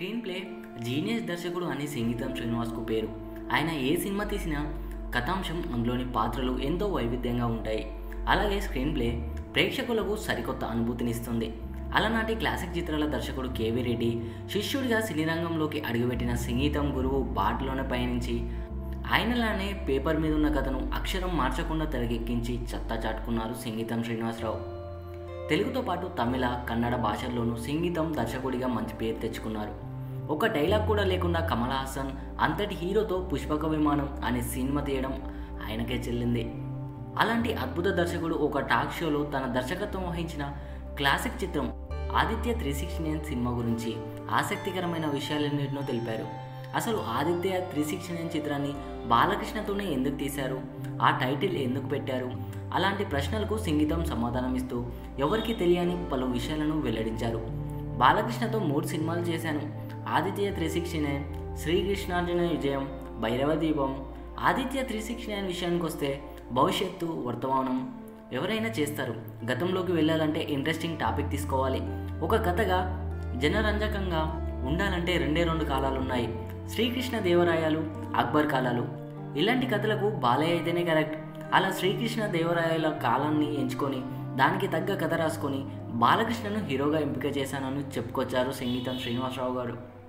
Screen play genius దర్శకుడు అని సంగీతం శ్రీనివాస్కు పేరు. ఆయన ఏ సినిమా తీసినా కథాంశం, అందులోని పాత్రలు ఎంతో వైవిధ్యంగా ఉంటాయి. అలాగే స్క్రీన్ ప్లే ప్రేక్షకులకు సరికొత్త అనుభూతినిస్తుంది. అలనాటి క్లాసిక్ చిత్రాల దర్శకుడు కేవీ రెడ్డి శిష్యుడిగా సినీ రంగంలోకి అడుగుపెట్టిన సంగీతం గురువు బాటలోనే పయనించి ఆయనలానే పేపర్ మీద ఉన్న కథను అక్షరం మార్చకుండా తెరకెక్కించి సత్తా చాటుకున్నారు సంగీతం శ్రీనివాసరావు. తెలుగుతో పాటు తమిళ, కన్నడ భాషల్లోనూ సంగీతం దర్శకుడిగా మంచి పేరు తెచ్చుకున్నారు. ఒక డైలాగ్ కూడా లేకుండా కమల్ హాసన్ అంతటి హీరోతో పుష్పక విమానం అనే సినిమా తీయడం ఆయనకే చెల్లింది. అలాంటి అద్భుత దర్శకుడు ఒక టాక్ షోలో తన దర్శకత్వం వహించిన క్లాసిక్ చిత్రం ఆదిత్య 369 సినిమా గురించి ఆసక్తికరమైన విషయాలన్నింటినో తెలిపారు. అసలు ఆదిత్య 369 చిత్రాన్ని బాలకృష్ణతోనే ఎందుకు తీశారు, ఆ టైటిల్ ఎందుకు పెట్టారు, అలాంటి ప్రశ్నలకు సంగీతం సమాధానం ఇస్తూ ఎవరికి తెలియని పలు విషయాలను వెల్లడించారు. బాలకృష్ణతో 3 సినిమాలు చేశాను. ఆదిత్య 369, శ్రీకృష్ణార్జున విజయం, భైరవ దీపం. ఆదిత్య 369 విషయానికి వస్తే భవిష్యత్తు, వర్తమానం ఎవరైనా చేస్తారు. గతంలోకి వెళ్ళాలంటే ఇంట్రెస్టింగ్ టాపిక్ తీసుకోవాలి. ఒక కథగా జనరంజకంగా ఉండాలంటే 2 కాలాలున్నాయి, శ్రీకృష్ణ దేవరాయలు, అక్బర్ కాలాలు. ఇలాంటి కథలకు బాలయ్య అయితేనే కరెక్ట్. అలా శ్రీకృష్ణ దేవరాయల కాలాన్ని ఎంచుకొని దానికి తగ్గ కథ రాసుకొని బాలకృష్ణను హీరోగా ఎంపిక చేశానని చెప్పుకొచ్చారు సంగీతం శ్రీనివాసరావు గారు.